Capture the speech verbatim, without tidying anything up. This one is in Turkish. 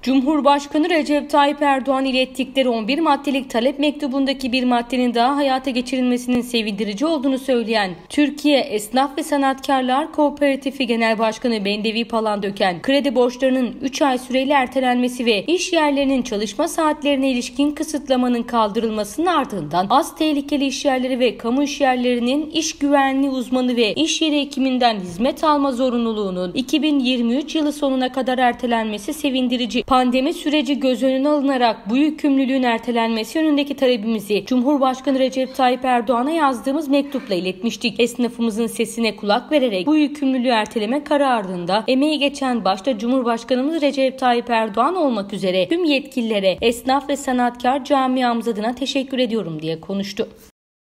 Cumhurbaşkanı Recep Tayyip Erdoğan ilettikleri on bir maddelik talep mektubundaki bir maddenin daha hayata geçirilmesinin sevindirici olduğunu söyleyen Türkiye Esnaf ve Sanatkarlar Kooperatifi Genel Başkanı Bendevi Palandöken, kredi borçlarının üç ay süreyle ertelenmesi ve iş yerlerinin çalışma saatlerine ilişkin kısıtlamanın kaldırılmasının ardından az tehlikeli iş yerleri ve kamu iş yerlerinin iş güvenliği uzmanı ve iş yeri hekiminden hizmet alma zorunluluğunun iki bin yirmi üç yılı sonuna kadar ertelenmesi sevindirici. Pandemi süreci göz önüne alınarak bu yükümlülüğün ertelenmesi yönündeki talebimizi Cumhurbaşkanı Recep Tayyip Erdoğan'a yazdığımız mektupla iletmiştik. Esnafımızın sesine kulak vererek bu yükümlülüğü erteleme kararında emeği geçen başta Cumhurbaşkanımız Recep Tayyip Erdoğan olmak üzere tüm yetkililere, esnaf ve sanatkar camiamız adına teşekkür ediyorum diye konuştu.